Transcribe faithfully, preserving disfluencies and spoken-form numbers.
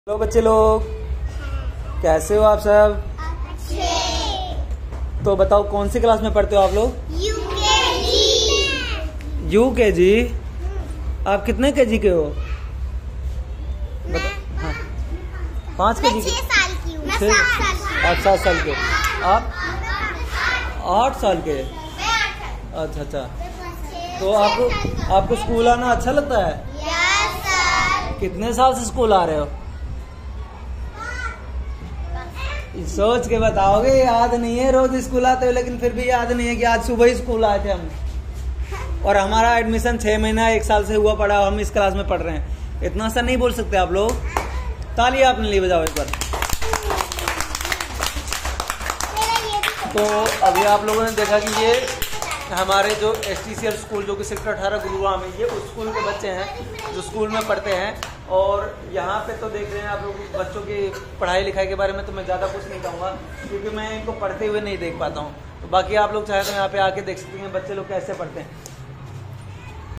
Hello बच्चे लोग, कैसे हो आप सब? तो बताओ कौन सी क्लास में पढ़ते हो आप लोग? यूकेजी। यूकेजी? आप कितने केजी के हो? हाँ। पाँच केजी के? साल की हूँ। आप सात साल के? आप आठ साल के? अच्छा अच्छा। तो आपको आपको स्कूल आना अच्छा लगता है? Yes sir. कितने साल से स्कूल आ रहे हो? सोच के बताओगे, याद नहीं है? रोज स्कूल आते हो लेकिन फिर भी याद नहीं है कि आज सुबह ही स्कूल आए थे हम। और हमारा एडमिशन छह महीना एक साल से हुआ पड़ा, हम इस क्लास में पढ़ रहे हैं। इतना सा नहीं बोल सकते आप लोग? ताली आपने लिए बजाओ एक बार। तो अभी आप लोगों ने देखा कि ये हमारे जो S T C L school जो कि सेक्टर अठारह गुरुग्राम में, ये उस स्कूल के बच्चे हैं जो स्कूल में पढ़ते हैं। और यहाँ पे तो देख रहे हैं आप लोग बच्चों की पढ़ाई लिखाई के बारे में तो मैं ज़्यादा कुछ नहीं कहूँगा क्योंकि मैं इनको पढ़ते हुए नहीं देख पाता हूँ। तो बाकी आप लोग चाहे तो यहाँ पे आके देख सकते हैं बच्चे लोग कैसे पढ़ते हैं।